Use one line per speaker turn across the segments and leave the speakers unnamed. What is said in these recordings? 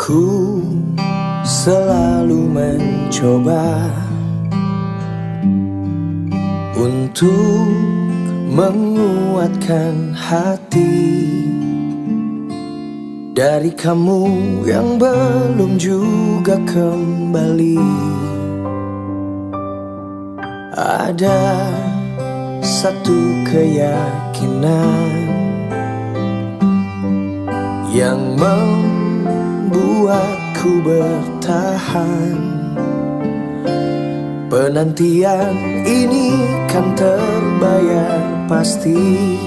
Ku selalu mencoba untuk menguatkan hati dari kamu yang belum juga kembali. Ada satu keyakinan yang membuatku bertahan. Penantian ini kan terbayar pasti.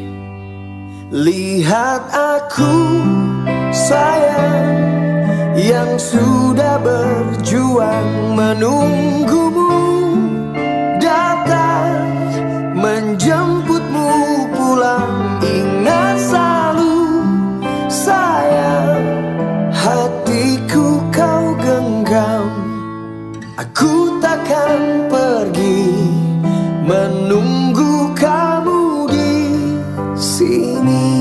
Lihat aku sayang, yang sudah berjuang menunggumu datang menjemputmu pulang. Ingat selalu sayang, hatiku kau genggam. Aku takkan pergi menunggu kamu di sini.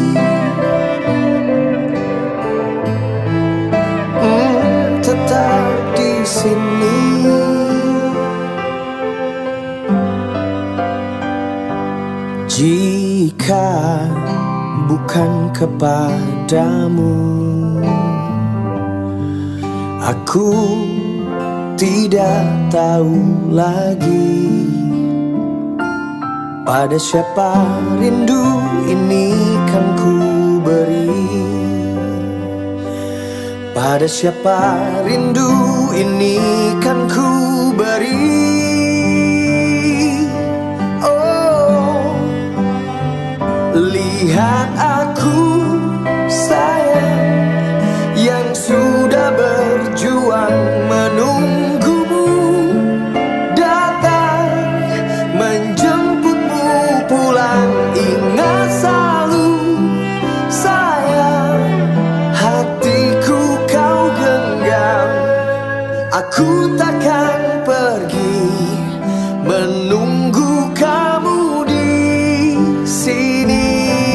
Tetap di sini. Jika bukan kepadamu, aku tidak tahu lagi pada siapa rindu ini kan ku beri. Pada siapa rindu ini kan ku beri. Oh, lihat aku sayang, yang sudah berjuang menunggumu datang menjemputmu pulang. Ingat selalu sayang, hatiku kau genggam. Aku takkan pergi menunggu kamu di sini.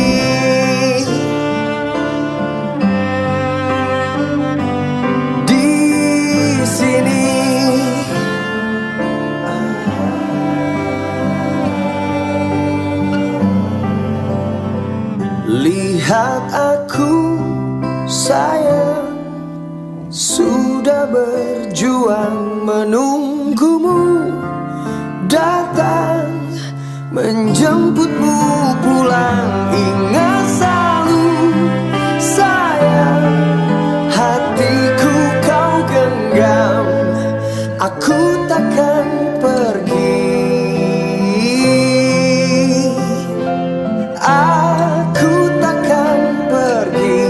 Lihat aku sayang, sudah berjuang menunggumu datang menjemputmu pulang. Ingat selalu sayang, hatiku kau genggam. Aku takkan pergi. Aku takkan pergi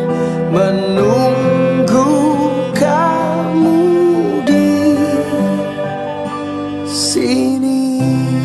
menunggu kamu di sini.